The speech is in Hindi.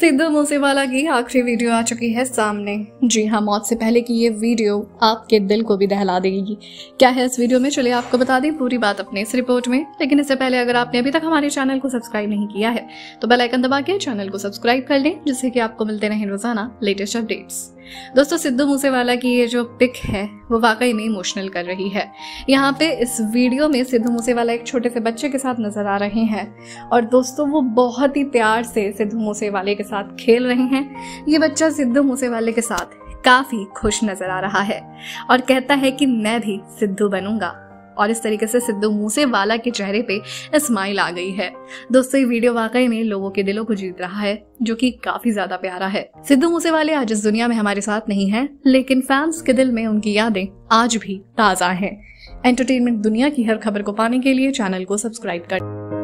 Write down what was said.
सिद्धू मूसेवाला की आखिरी वीडियो आ चुकी है सामने। जी हाँ, मौत से पहले की ये वीडियो आपके दिल को भी दहला देगी। क्या है इस वीडियो में, चलिए आपको बता दें पूरी बात अपने इस रिपोर्ट में। लेकिन इससे पहले अगर आपने अभी तक हमारे चैनल को सब्सक्राइब नहीं किया है तो बेल आइकन दबा के चैनल को सब्सक्राइब कर लें, जिससे कि आपको मिलते रहें रोजाना लेटेस्ट अपडेट्स। दोस्तों, सिद्धू मूसेवाला की ये जो पिक है वो वाकई में इमोशनल कर रही है। यहाँ पे इस वीडियो में सिद्धू मूसेवाला एक छोटे से बच्चे के साथ नजर आ रहे हैं और दोस्तों वो बहुत ही प्यार से सिद्धू मूसेवाले के साथ खेल रहे हैं। ये बच्चा सिद्धू मूसेवाले के साथ काफी खुश नजर आ रहा है और कहता है कि मैं भी सिद्धू बनूंगा। और इस तरीके से सिद्धू मूसेवाला के चेहरे पे स्माइल आ गई है। दोस्तों, ये वीडियो वाकई में लोगों के दिलों को जीत रहा है, जो कि काफी ज्यादा प्यारा है। सिद्धू मूसेवाले आज इस दुनिया में हमारे साथ नहीं हैं, लेकिन फैंस के दिल में उनकी यादें आज भी ताजा हैं। एंटरटेनमेंट दुनिया की हर खबर को पाने के लिए चैनल को सब्सक्राइब कर